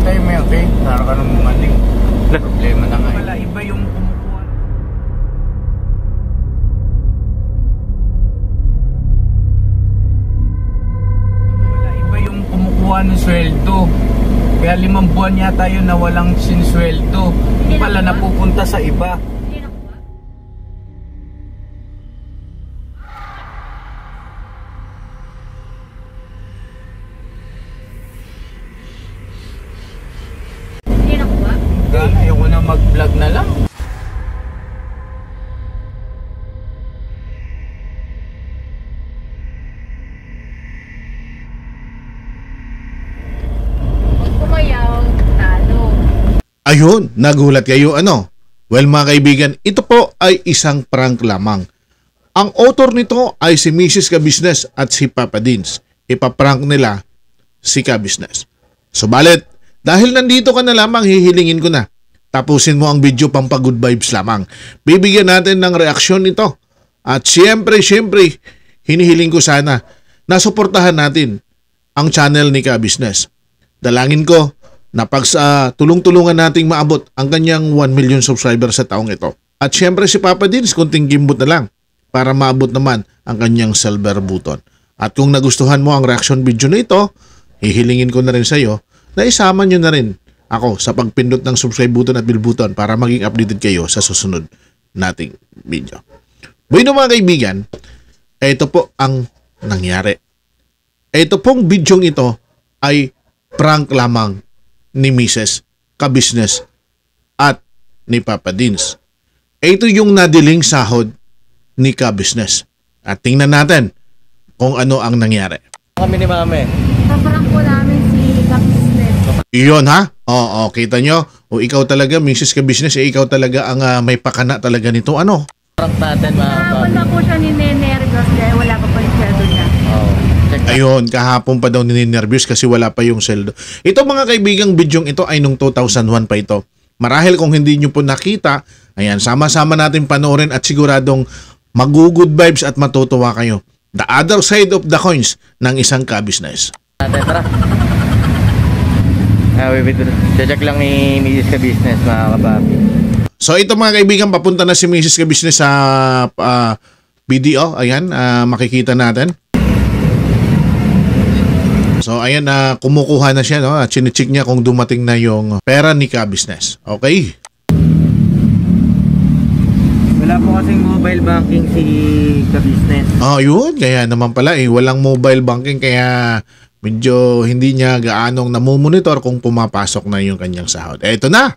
tayo may okay. Tara ka ng maling. Problema na nga. Wala, iba yung kumukuha. Wala, iba yung kumukuha ng sweldo. Kaya 5 buwan yata yun na walang sinsweldo. Hindi pala napupunta sa iba. Ayoko na mag-vlog na lang. Kumayaw, talo. Ayun, nagulat kayo ano? Well mga kaibigan, ito po ay isang prank lamang. Ang author nito ay si Mrs. Ka-Business at si Papa Dins. Ipaprank nila si Ka-Business. Subalit, dahil nandito ka na lamang, hihilingin ko na. Tapusin mo ang video pang pa-good vibes lamang. Bibigyan natin ng reaksyon nito. At siyempre, hinihiling ko sana na suportahan natin ang channel ni Ka-Business. Dalangin ko na pag tulong-tulungan nating maabot ang kanyang 1 million subscribers sa taong ito. At siyempre si Papa Dins, kunting gimbot na lang para maabot naman ang kanyang silver button. At kung nagustuhan mo ang reaction video na ito, hihilingin ko na rin sa iyo na isama nyo na rin ako sa pagpindot ng subscribe button at bell button para maging updated kayo sa susunod nating video. Bueno mga kaibigan, ito po ang nangyari. Ito pong bidyong ito ay prank lamang ni Mrs. Ka-Business at ni Papa Dins. Ito yung nadiling sahod ni Ka-Business. At tingnan natin kung ano ang nangyari. Kami ni Mame. Paparang po namin si Ka-Business. Iyon ha? Oo, kita nyo? O ikaw talaga, Mrs. Ka-Business, ikaw talaga ang may pakana talaga nito. Ano? Prank natin mga Kahapon na po siya ninenervyos dahil wala pa po yung sweldo niya. Ayun, kahapon pa daw ninenervyos kasi wala pa yung sweldo. Ito mga kaibigang bidyong ito ay nung 2001 pa ito. Marahil kung hindi nyo po nakita, ayan, sama-sama natin panoorin at siguradong mag-good vibes at matutuwa kayo. The other side of the coins ng isang Ka-Business. Tara. Check lang ni Mrs. Ka-Business mga kababi. So ito mga kaibigan, papunta na si Mrs. Ka-Business sa video. Ayan, makikita natin. So ayan, kumukuha na siya, no? At chine-check niya kung dumating na yung pera ni Ka-Business. Okay? Wala po kasing mobile banking si Ka-Business. Oh, yun. Kaya naman pala walang mobile banking kaya medyo hindi niya gaanong namumonitor kung pumapasok na yung kanyang sahod. Eto na!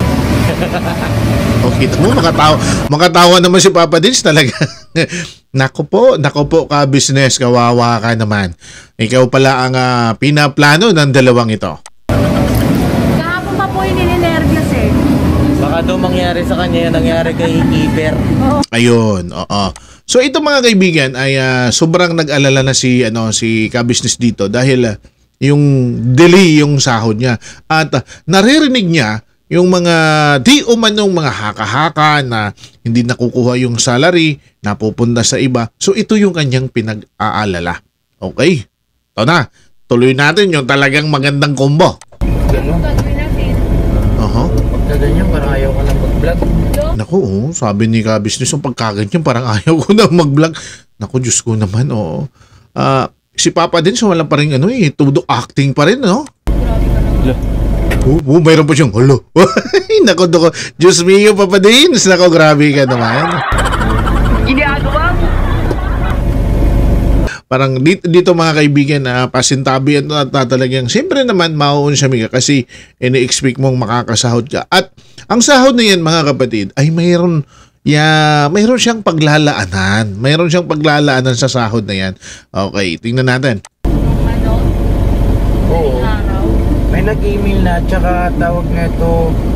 Okay, ito mo, makatawa naman si Papa Dins talaga. Naku po, Ka-Business, kawawa ka naman. Ikaw pala ang pinaplano ng dalawang ito. Kahapon pa po yung ninenervyos eh. Baka daw mangyari sa kanya yung nangyari kay Keeper. Ayun, oo. So ito mga kaibigan ay sobrang nag-alala na si Ka-Business dito dahil yung delay yung sahod niya at naririnig niya yung mga di umanong mga haka-haka na hindi nakukuha yung salary, napupunta sa iba. So ito yung kanyang pinag-aalala. Okay? Ito na. Tuloy natin yung talagang magandang combo. Ano gagawin natin? Pagka ganyan, parang ayaw ka na mag-vlog. Naku, sabi ni Ka-Business, yung pagkaganyan parang ayaw ko na mag-vlog. Naku, Diyos ko naman, oo. Si Papa din, so wala pa rin todo acting pa rin, no? Grabe ka naman. Mayroon pa siyang, halo. Naku, Diyos mio, Papa Dins. Naku, grabe ka naman. Ginagawa mo? Parang dito mga kaibigan, pasintabi at talagang, siyempre naman, mauun siya miga kasi ini-expect mong makakasahod ka. At ang sahod na yan, mga kapatid, ay mayroon siyang paglalaanan. Mayroon siyang paglalaanan sa sahod na yan. Okay, tingnan natin. Ano? Oo. Araw? May nag-email na, tsaka tawag na ito,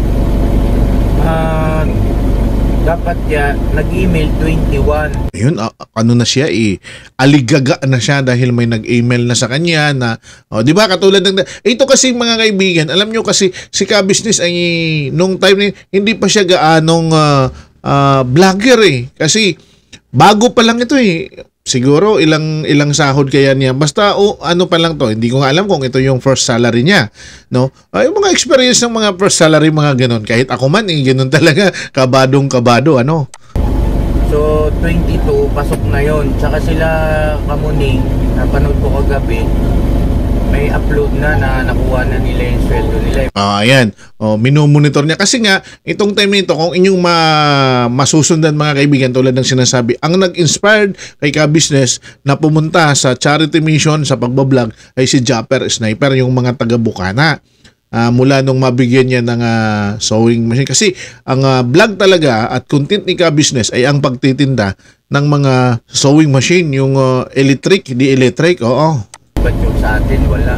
dapat nag-email 21. Ayun, ano na siya aligaga na siya dahil may nag-email na sa kanya na, di ba, katulad ng, ito kasi mga kaibigan, alam nyo kasi si Ka-Business ay, nung time hindi pa siya gaanong vlogger kasi bago pa lang ito siguro ilang sahod kaya niya. Basta ano pa lang to, hindi ko nga alam kung ito yung first salary niya, no? Ay, yung mga experience ng mga first salary, mga ganun. Kahit ako man, ganun talaga, kabadong-kabado, ano? So 22 pasok na yon. Tsaka sila Kamuning, napanood ko kagabi, may upload na nakuha na nila yung sweldo nila. Ayan. Minumonitor niya. Kasi nga, itong time nito, kung inyong masusundan mga kaibigan, tulad ng sinasabi, ang nag-inspired kay Ka-Business na pumunta sa charity mission sa pagbablog ay si Japper Sniper, yung mga taga-Bukana. Mula nung mabigyan niya ng sewing machine. Kasi ang vlog talaga at content ni Ka-Business ay ang pagtitinda ng mga sewing machine, yung electric, di electric, oo. Ba't yung sa atin, wala.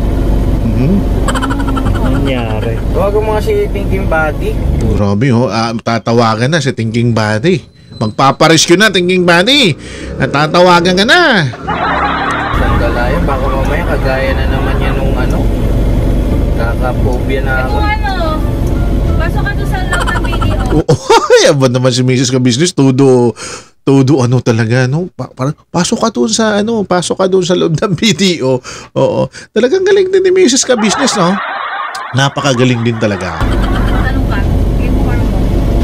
Nangyari. Tawagan mo nga si Thinking Body. Grabe, tatawagan na si Thinking Body. Magpaparescue na, Thinking Body. Tatawagan ka na. Sandala yun, baka mamaya kagaya na naman yan nung kakaphobia na ako. Pasok ka doon sa loob ng video. Aba naman si Mrs. Ka-Business, todo ano talaga, no? Pasok ka doon sa loob ng video. Oo. Talagang galing din ni Mrs. Ka-Business, no? Napakagaling din talaga. Tanong ka. Inform mo.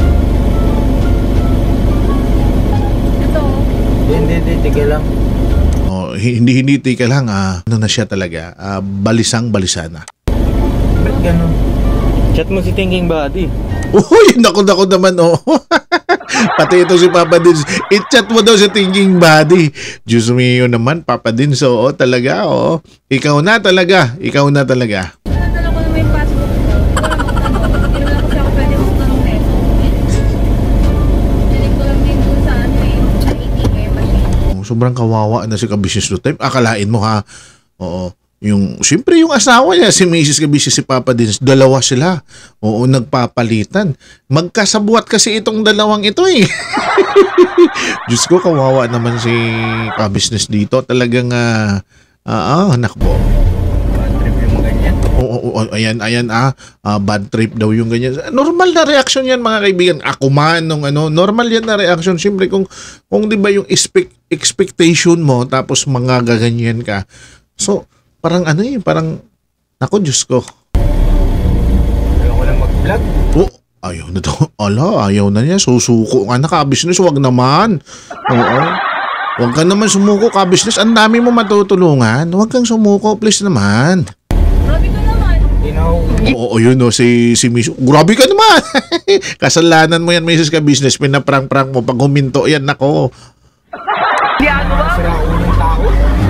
Ito. Hindi, tigil lang. Hindi tika lang, ano na siya talaga, balisang-balisa na. Ba't ganun? Chat mo si Thinking Body. Uy, naku naman, Pati ito si Papa Dins. I-chat mo daw si Thinking Body. Diyos mio naman, Papa Dins. Talaga, Ikaw na talaga. Natala ko naman yung passport ko. Hindi naman kasi ako pwede magtanong neto. Dinig ko lang din doon sa sa ATM machine. Sobrang kawawa na si Ka-Business no time. Akalain mo, ha? Oo. Siyempre yung asawa niya, si Mrs. Ka-Business, si Papa Dins, dalawa sila. Oo, nagpapalitan. Magkasabuat kasi itong dalawang ito, eh. Diyos ko, kawawa naman si Ka-Business dito. Talagang, nakbo. Bad trip yung ganyan. Ayan, bad trip daw yung ganyan. Normal na reaction yan, mga kaibigan. Ako man, normal yan na reaction. Siyempre, kung di ba yung expectation mo, tapos mga gaganyan ka. So, parang ako, Diyos ko. Ayaw ko lang mag-vlog. Ayaw na to. Ayaw na niya. Susuko ka na, Ka-Business. Wag naman. Oo. Wag ka naman sumuko, Ka-Business. Ang dami mo matutulungan. Wag kang sumuko, please naman. Grabe ka naman. Oo, yun si Miss. Grabe ka naman. Kasalanan mo yan, Mrs. Ka-Business. Pinaprank-prank mo. Pag huminto yan, nako. Sira unang tao.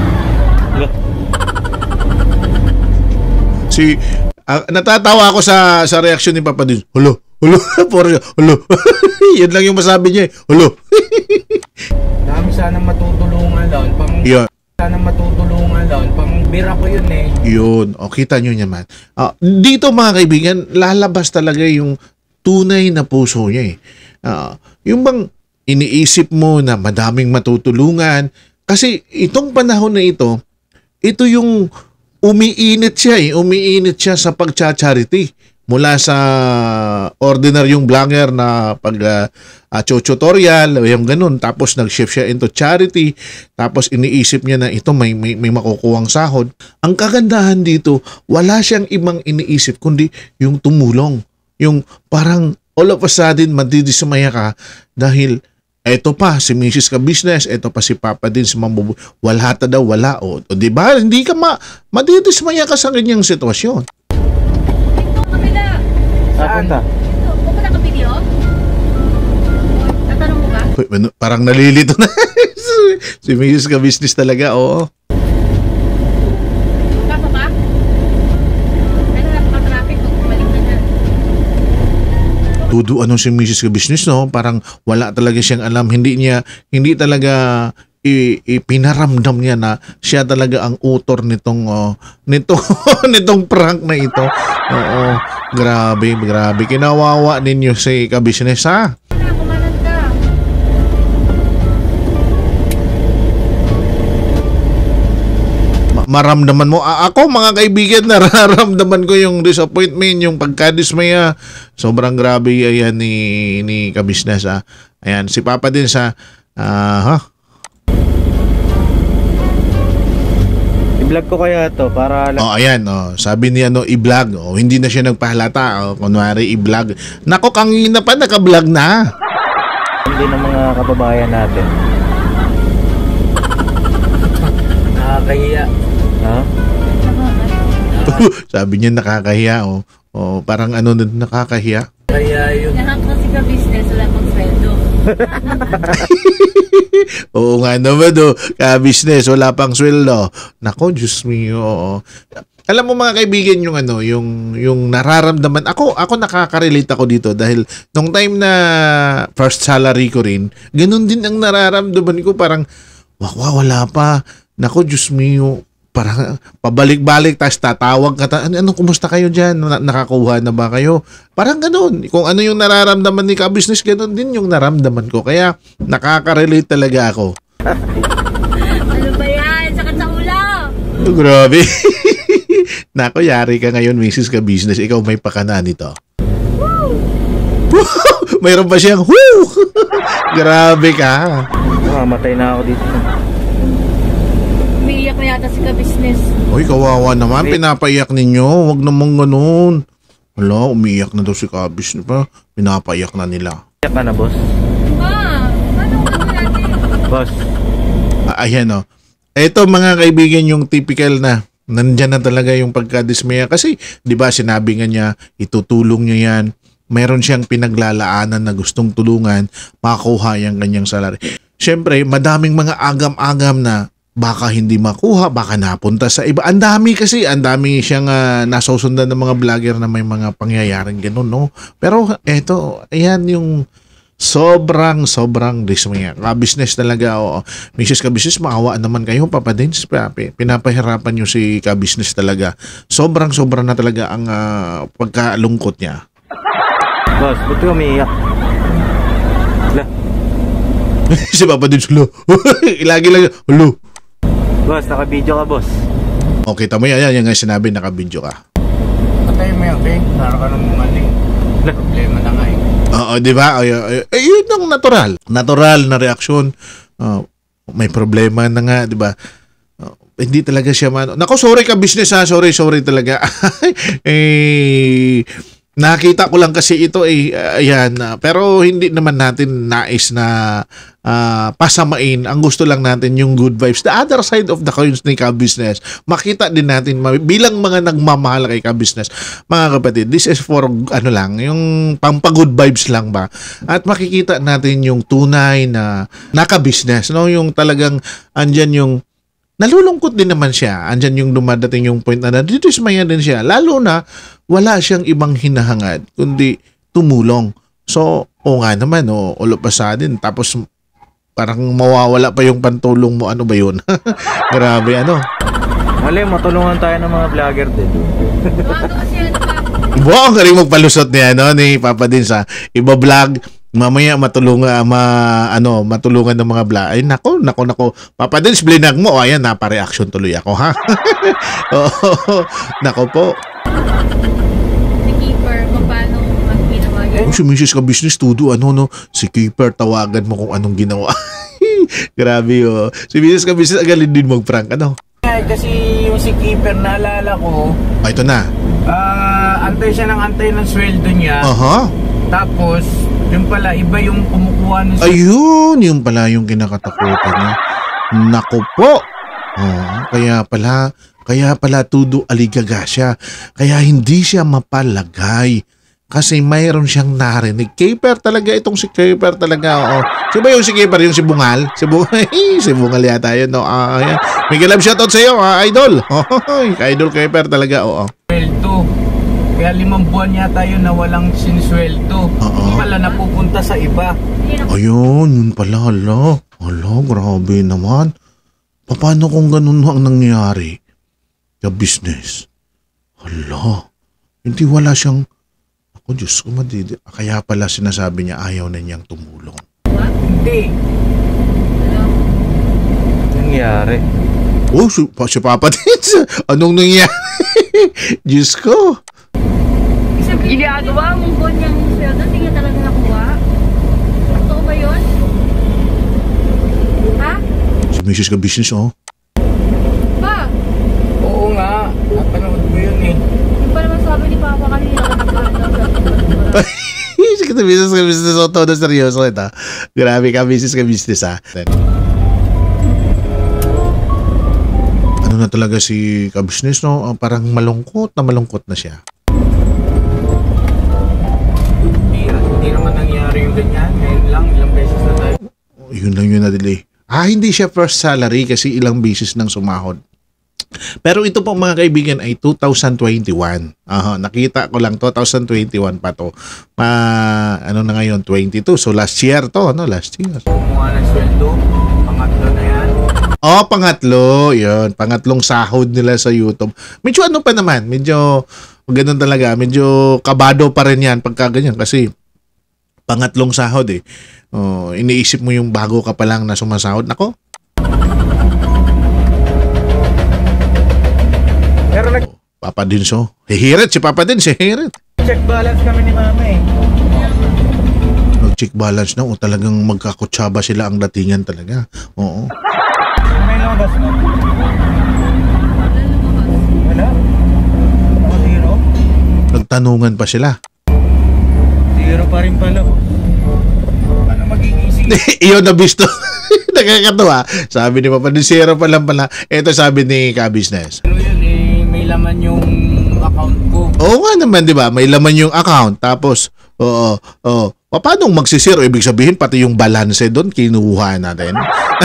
Natatawa ako sa reaksyon ni Papa Dins. Hulo. Hulo. Yan lang yung masabi niya, eh. Hulo. Dami sana matutulungan doon. Sana matutulungan doon. Pang bira ko yun, eh. Yun. Kita nyo naman. Dito, mga kaibigan, lalabas talaga yung tunay na puso niya, eh. Yung bang iniisip mo na madaming matutulungan. Kasi itong panahon na ito yung umiinit siya sa pagcha-charity. Mula sa ordinaryong vlogger na tutorial, yung ganun. Tapos nag-shift siya into charity. Tapos iniisip niya na ito may makukuhang sahod. Ang kagandahan dito, wala siyang ibang iniisip kundi yung tumulong. Yung parang all of a sudden madidismaya ka dahil eto pa si Mrs. Ka-Business, eto pa si Papa Dins, wala daw. O di ba? Hindi ka madidismaya ka sa ganyang sitwasyon. Ito, kabila. Saan? Pupunta ka video? Tatanong mo ba? Parang nalilito na. Si Mrs. Ka-Business talaga, oo. Pasok ka? Ano napaka-traffic kung bumalik na dyan? Tuduan si Mrs. Ka-Business, no? Parang wala talaga siyang alam. Hindi talaga ipinaramdam niya na siya talaga ang author nitong prank na ito. Oo. Grabe. Kinawawa ninyo si Ka-Business, ha? Kumanan ka. Maramdaman mo. Ako, mga kaibigan, nararamdaman ko yung disappointment, yung pagkadismaya. Sobrang grabe ayan ni Ka-Business, ha. Ayan, si Papa din sa I-vlog ko kaya to para Oh, ayan, oh. Sabi niya i-vlog. Oh, hindi na siya nagpahalata. Oh, kunwari i-vlog. Nako, kangina pa, naka-vlog na. hindi ng mga kababayan natin. Nakakahiya. Ha? Sabi niya nakakahiya, oh. Oh, parang nakakahiya. Kaya yung Lahat kasi ka business, wala pang sweldo. Oo nga naman, ka-business, wala pang sweldo. Nako, Diyos mio. Oo. Alam mo mga kaibigan, yung nararamdaman. Ako nakaka-relate ako dito dahil nung time na first salary ko rin, ganun din ang nararamdaman ko, parang wala pa. Nako, Diyos mio. Parang pabalik-balik, tapos tatawag ka, kumusta kayo dyan? Nakakuha na ba kayo? Parang ganun. Kung ano yung nararamdaman ni ka-business, ganun din yung naramdaman ko. Kaya nakaka-relate talaga ako. Ano ba yan? Sakit sa ulo! Oh, grabe. Nako, yari ka ngayon, Mrs. Ka-business. Ikaw may pakana nito. Woo! Mayroon pa siyang, woo! Grabe ka. Mamatay na ako dito. Umiiyak na yata si ka-business. Uy, kawawa naman. Pinapaiyak ninyo. Huwag namang ganun. Wala, umiiyak na daw si ka-business pa. Pinapaiyak na nila. Iyak ka na, boss? Ma, ano natin? Boss. Ayan, Ito mga kaibigan, yung typical na nandyan na talaga yung pagkadismaya. Kasi, di ba, sinabi nga niya, itutulong niya yan. Meron siyang pinaglalaanan na gustong tulungan, makuha yung kanyang salary. Siyempre, madaming mga agam-agam na baka hindi makuha, baka napunta sa iba. Ang dami siyang nasusundan ng mga vlogger na may mga pangyayaring ganun, no? Pero eto, ayan yung sobrang dismaya. Ka-business talaga, Mrs. Ka-business, maawa naman kayo, Papa Dins. Pinapahirapan nyo si Ka-business talaga. Sobrang na talaga ang pagkalungkot niya. Boss, ba't ka umiiyak? Si Papa Dins, lagi lang, hello. Boss, naka-video ka, boss. Okay, tamo yan nga sinabi, naka-video ka. patay mo yan, okay? Naroon ka ng maling. Problema na nga Oo, di ba? Yun ang natural na reaksyon. May problema na nga, di ba? Hindi talaga siya Nako, sorry ka-business ha. Sorry talaga. Nakita ko lang kasi ito ayan, pero hindi naman natin nais na pasamain. Ang gusto lang natin yung good vibes. The other side of the coins ni ka-business. Makita din natin bilang mga nagmamahal kay ka-business. Mga kapatid, this is for yung pampa-good vibes lang ba? At makikita natin yung tunay na naka-business, no? Yung talagang andyan yung nalulungkot din naman siya. Andyan yung dumadating yung point na nadidismaya din siya. Lalo na wala siyang ibang hinahangad kundi tumulong. So, nga naman, all of a sudden, tapos parang mawawala pa yung pantulong mo. Ano ba yun? Grabe, Mali, matulungan tayo ng mga vlogger din. Bago kasi ano pa. Buong ka rin magpalusot niya, ni Papa din sa iba vlog. Mamaya matulungan ng mga vlog. Ay, nako. Papa din, blinag mo. Ayan, napa-reaction tuloy ako, ha? Nako po. Si Keeper, kung paano ginawa yun. Si Mrs. Ka-business, si Keeper, tawagan mo kung anong ginawa. Grabe, Si Mrs. Ka-business, agalin din mag-prank, Kasi yung si Keeper, naalala ko, ito na. antay siya ng sweldo niya. Tapos, yung pala, iba yung kumukuha niya. Ayun, yung pala yung kinakatakutan niya. Nako po. Kaya pala tudo aligaga siya. Kaya hindi siya mapalagay. Kasi mayroon siyang narinig. Keeper talaga itong si Keeper talaga. Siya ba yung si Keeper? Yung si Bungal? Si Bungal yata yun. Ayan. Miguel, shoutout sa iyo, idol. Idol Keeper talaga. Sweldo. Kaya 5 buwan yata yun na walang sinisweldo. Yung pala napupunta sa iba. Ayun, yun pala. Hala, grabe naman. Paano kung ganun ang nangyari? Ka-business. Hala, hindi wala siyang... Ako, Diyos ko, kaya pala sinasabi niya ayaw na niyang tumulong. Hindi. Nangyari. Si Papa Tins. Anong nangyari? Diyos ko. Ginagawa mong buwan niyang sweldo, hindi niya talaga nakuha. Totoo ba yun? Ha? Si Mrs. Ka-business, Pa? Business ka business. So, todo seryoso ito. Grabe ka business ha. Ano na talaga si ka-business, no? Parang malungkot na siya. Hindi naman nangyari yung ganyan. Ngayon lang, ilang beses na tayo. Yun lang yun na-delay. Hindi siya first salary kasi ilang beses nang sumahod. Pero ito po mga kaibigan ay 2021. Nakita ko lang 2021 pa to. Ano na ngayon? 22. So last year to, ano? Last year. Kumuha ng sweldo. Pangatlo na yan. Pangatlo. Yun. Pangatlong sahod nila sa YouTube. Medyo ano pa naman. Medyo ganun talaga. Medyo kabado pa rin yan pagka ganyan. Kasi pangatlong sahod eh. Iniisip mo yung bago ka pa lang na sumasahod. Nako. Pero Papa Dinso. Hihirit si Papa Dins. Hihirit. check balance kami ni mama eh. Nag-check balance na. Talagang magkakutsaba sila ang datingan talaga. Oo. May lumabas na? Wala? Ako zero? Nagtanungan pa sila. Zero pa rin pala. Paano magiging Iyon na bisto. Nakakatawa. Sabi ni Papa Dins, zero pa lang pala. Ito sabi ni Ka-Business. Pero yun eh, may laman yung account ko. Oo nga naman, di ba? May laman yung account. Tapos, paano magsisiro? Ibig sabihin, pati yung balance doon, kinuha natin.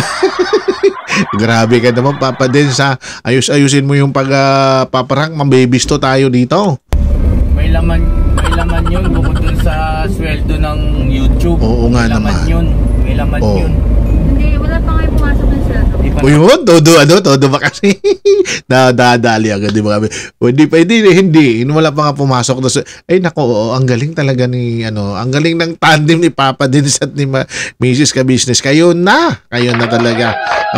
Grabe ka naman, Papa Dins, ha? Ayusin mo yung paparang, mabibisto tayo dito. May laman yun bukod dun sa sweldo ng YouTube. Oo nga naman. May laman yun. Hindi, wala pa nga yung pumasok ng sweldo. O yun, todo ba kasi? Nadadali agad, di ba? Hindi. Wala pa nga pumasok. Ay, nako, ang galing talaga ang galing ng tandem ni Papa Dins at ni Mrs. Ka-Business. Kayo na talaga.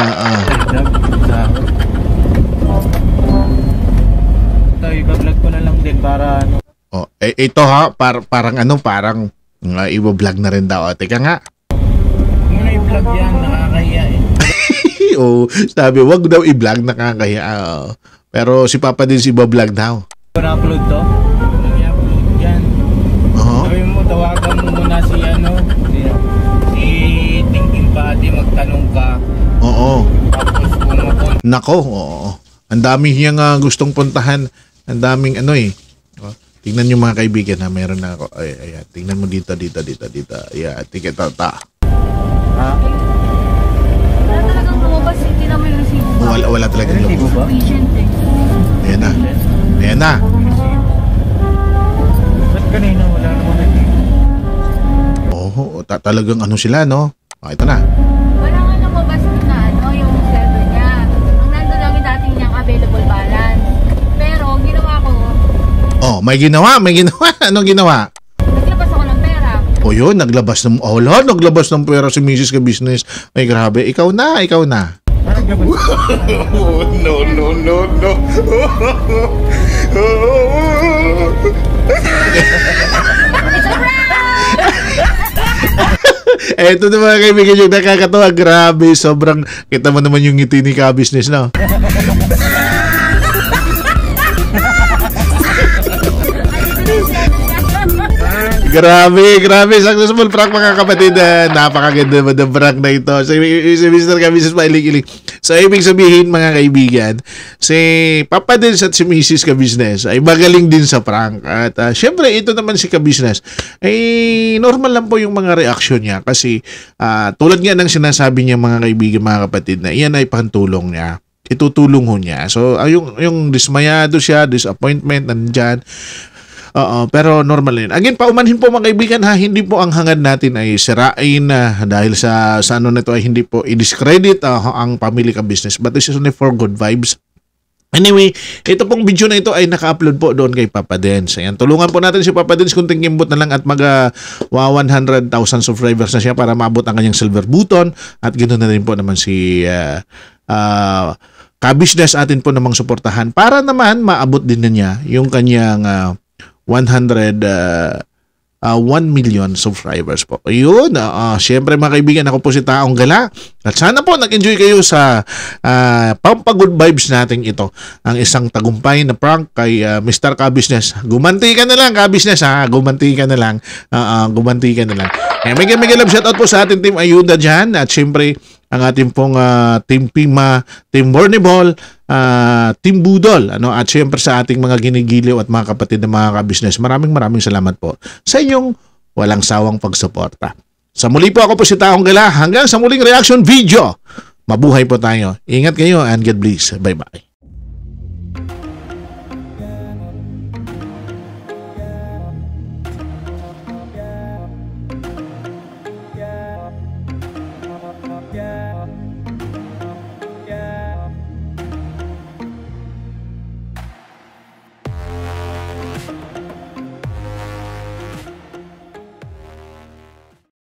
Iba-vlog ko na lang din para ano. Ito ha, parang i-vlog na rin daw. Teka nga. Muna i-vlog yan, nakakahiya eh. Sabi, wag daw i-vlog, nakakahiya. Pero si Papa din si vlog daw. Na-upload to? I-upload yan. Sabi mo, tawagan mo muna si si Thinking Buddy, magtanong ka. Oo. Tapos kung Nako, oo. Ang dami niyang gustong puntahan. Ang daming tingnan niyo mga kaibigan na meron na ako. Ayan, tingnan mo dito. Ayan, tiketata. Wala talagang lumabas, hindi naman yung resibo ba? Wala talagang Resibo lumabas. ba? Patient eh. Ayan na. Ba't kanina wala naman resibo? Oo, talagang sila, no? Ito na. Wala nga lumabas na yung sweldo niya. Ang nandun lang yung dating niyang available balance. Pero, ginawa ko, May ginawa. Anong ginawa? naglabas ako ng pera. Yun, naglabas ng pera si Mrs. Ka-Business. Ay, grabe. Ikaw na. Parang gabi. no. Ito na mga kaibigan yung nakakatawa. Grabe, sobrang kita mo naman yung ngiti ni Ka-Business, no? Grabe. Successful prank mga kapatid. Napakaganda naman ng prank na ito. Si Mr. Ka-Business mailing-iling. So, ibig sabihin mga kaibigan, si Papa Dins at si Mrs. Ka-Business ay magaling din sa prank. At syempre, ito naman si Ka-Business ay normal lang po yung mga reaksyon niya. Kasi tulad nga ng sinasabi niya mga kaibigan, mga kapatid, na iyan ay pantulong niya. Itutulong ho niya. So, yung dismayado siya, disappointment, nandyan. Pero normal yun. Again, paumanhin po mga kaibigan ha, hindi po ang hangad natin ay sirain dahil sa ano nito ay hindi po i-discredit ang Family Ka-Business, but this is only for good vibes. Anyway, ito pong video na ito ay naka-upload po doon kay Papa Dins. Ayan, tulungan po natin si Papa Dins, kunting kimbot na lang at 100,000 subscribers na siya para maabot ang kanyang silver button. At ganoon na rin po naman si Ka-Business atin po namang suportahan para naman maabot din na niya yung kanyang 100 1 million subscribers po. Ayun, syempre mga kaibigan, ako po si Taong Gala. At sana po nag-enjoy kayo sa pampagood vibes natin ito. Ang isang tagumpay na prank kay Mr. Ka-Business. Gumanti ka na lang, Ka-Business ha. Gumanti ka na lang. Gumanti ka na lang. Mega love shoutout po sa ating Team Ayuda dyan. At syempre, ang ating pong Team Pima, Team Borneball, Team Budol, at syempre sa ating mga ginigiliw at mga kapatid na mga ka-business. Maraming salamat po sa inyong walang sawang pagsuporta. Sa muli po, ako po si Taong Gala. Hanggang sa muling reaction video. Mabuhay po tayo. Ingat kayo and God bless. Bye-bye.